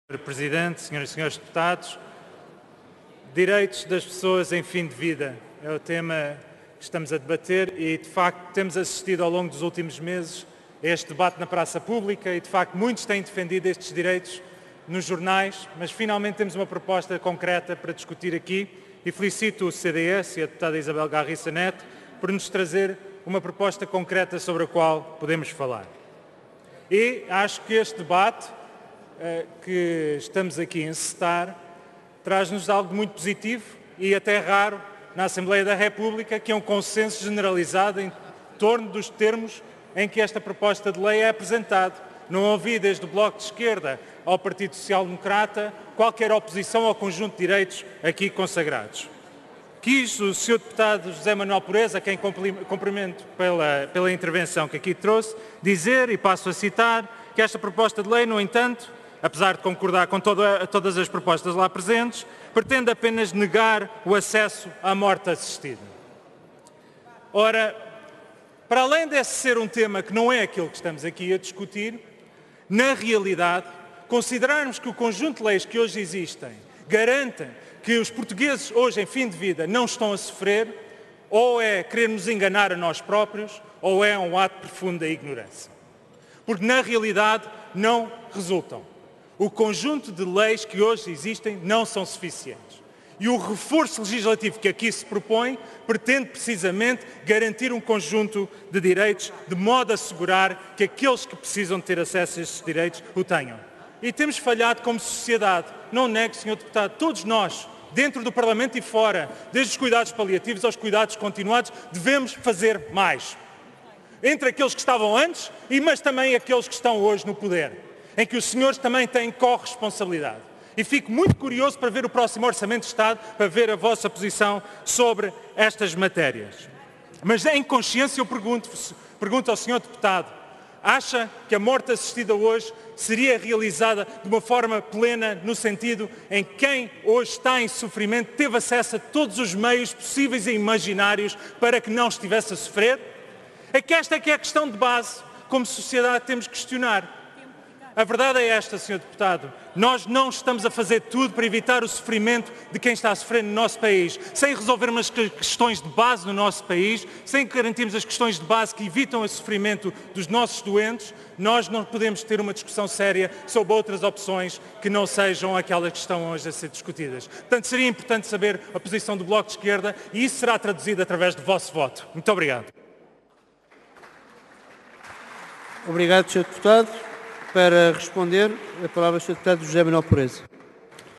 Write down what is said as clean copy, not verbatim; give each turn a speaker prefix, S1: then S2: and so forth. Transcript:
S1: Sr. Presidente, Senhoras e Senhores Deputados, direitos das pessoas em fim de vida é o tema que estamos a debater e, de facto, temos assistido ao longo dos últimos meses a este debate na praça pública e, de facto, muitos têm defendido estes direitos nos jornais, mas finalmente temos uma proposta concreta para discutir aqui e felicito o CDS e a deputada Isabel Garriça Neto por nos trazer uma proposta concreta sobre a qual podemos falar. E acho que este debate que estamos aqui a encetar traz-nos algo muito positivo e até raro na Assembleia da República, que é um consenso generalizado em torno dos termos em que esta proposta de lei é apresentada. Não ouvi desde o Bloco de Esquerda ao Partido Social Democrata qualquer oposição ao conjunto de direitos aqui consagrados. Quis o Sr. Deputado José Manuel Pureza, a quem cumprimento pela intervenção que aqui trouxe, dizer, e passo a citar, que esta proposta de lei, no entanto, apesar de concordar com todas as propostas lá presentes, pretende apenas negar o acesso à morte assistida. Ora, para além desse ser um tema que não é aquilo que estamos aqui a discutir, na realidade, considerarmos que o conjunto de leis que hoje existem garantem que os portugueses hoje em fim de vida não estão a sofrer, ou é querer nos enganar a nós próprios, ou é um ato profundo da ignorância. Porque na realidade não resultam. O conjunto de leis que hoje existem não são suficientes. E o reforço legislativo que aqui se propõe pretende precisamente garantir um conjunto de direitos de modo a assegurar que aqueles que precisam de ter acesso a estes direitos o tenham. E temos falhado como sociedade. Não negue, Sr. Deputado, todos nós, dentro do Parlamento e fora, desde os cuidados paliativos aos cuidados continuados, devemos fazer mais. Entre aqueles que estavam antes, mas também aqueles que estão hoje no poder, em que os senhores também têm corresponsabilidade. E fico muito curioso para ver o próximo Orçamento de Estado, para ver a vossa posição sobre estas matérias. Mas em consciência eu pergunto ao Sr. Deputado, acha que a morte assistida hoje seria realizada de uma forma plena, no sentido em que quem hoje está em sofrimento teve acesso a todos os meios possíveis e imaginários para que não estivesse a sofrer? É que esta é que é a questão de base, como sociedade temos que questionar. A verdade é esta, Sr. Deputado, nós não estamos a fazer tudo para evitar o sofrimento de quem está a sofrer no nosso país, sem resolvermos as questões de base no nosso país, sem garantirmos as questões de base que evitam o sofrimento dos nossos doentes, nós não podemos ter uma discussão séria sobre outras opções que não sejam aquelas que estão hoje a ser discutidas. Portanto, seria importante saber a posição do Bloco de Esquerda e isso será traduzido através do vosso voto. Muito obrigado.
S2: Obrigado, Sr. Deputado. Para responder, a palavra ao Sr. Deputado José Manuel Pureza.